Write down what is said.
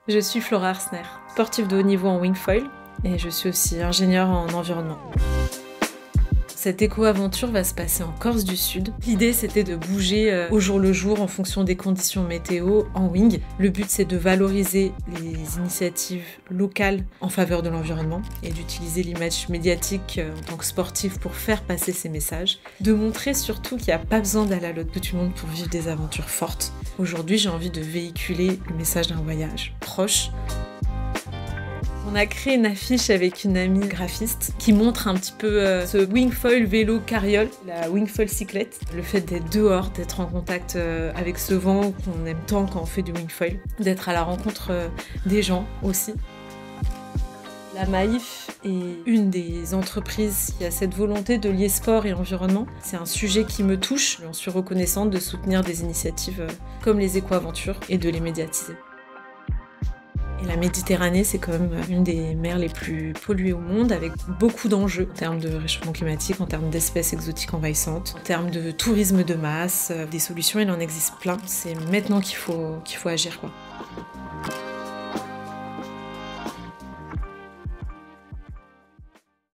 Je suis Flora Arsner, sportive de haut niveau en wingfoil et je suis aussi ingénieure en environnement. Cette éco-aventure va se passer en Corse du Sud. L'idée, c'était de bouger au jour le jour en fonction des conditions météo en wing. Le but, c'est de valoriser les initiatives locales en faveur de l'environnement et d'utiliser l'image médiatique en tant que sportif pour faire passer ces messages. De montrer surtout qu'il n'y a pas besoin d'aller à l'autre bout du monde pour vivre des aventures fortes. Aujourd'hui, j'ai envie de véhiculer le message d'un voyage proche. On a créé une affiche avec une amie graphiste qui montre un petit peu ce wingfoil vélo carriole, la wingfoil cyclette, le fait d'être dehors, d'être en contact avec ce vent qu'on aime tant quand on fait du wingfoil, d'être à la rencontre des gens aussi. La Maïf est une des entreprises qui a cette volonté de lier sport et environnement. C'est un sujet qui me touche, j'en suis reconnaissante de soutenir des initiatives comme les éco-aventures et de les médiatiser. Et la Méditerranée, c'est quand même une des mers les plus polluées au monde, avec beaucoup d'enjeux en termes de réchauffement climatique, en termes d'espèces exotiques envahissantes, en termes de tourisme de masse. Des solutions, il en existe plein. C'est maintenant qu'il faut agir, quoi.